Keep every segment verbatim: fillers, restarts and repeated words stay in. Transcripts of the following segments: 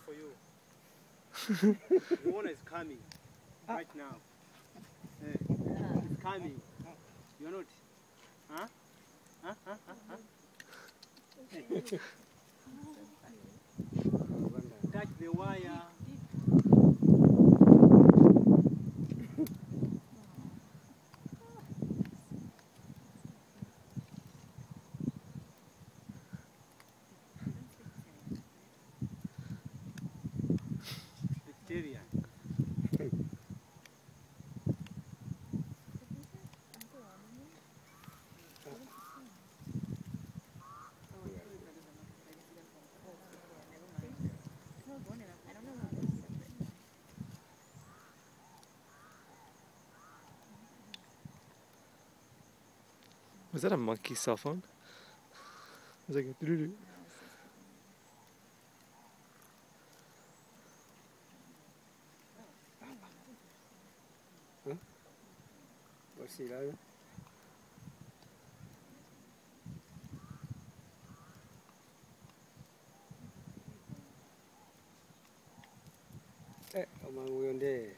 for you. The owner is coming right now. Eh, it's coming. You're not. Huh? Huh? Huh? Huh? Huh? Touch the wire. Vegetarian. Was that a monkey's cell phone? It was like a doo-doo-doo. Huh? What's he like? Eh, omang uyonde.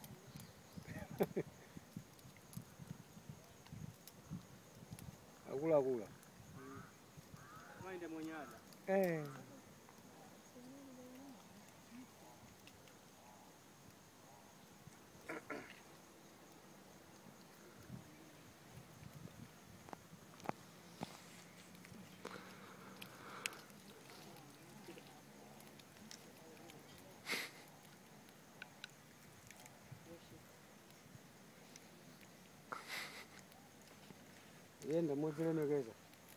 Agula agula. Mind the monyada. Eh. Yenda muzile megeza.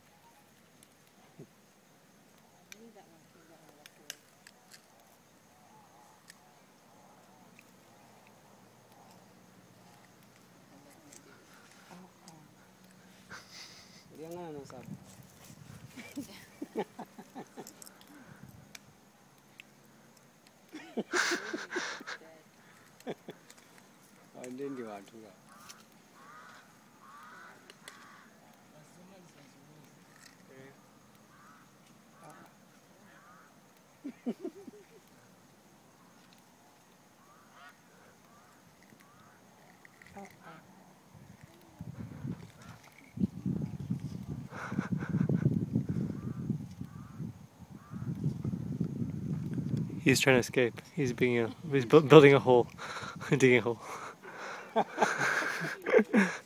Liangana na sapa. Ndio watu wa. He's trying to escape. He's being a, he's bu building a hole, digging a hole.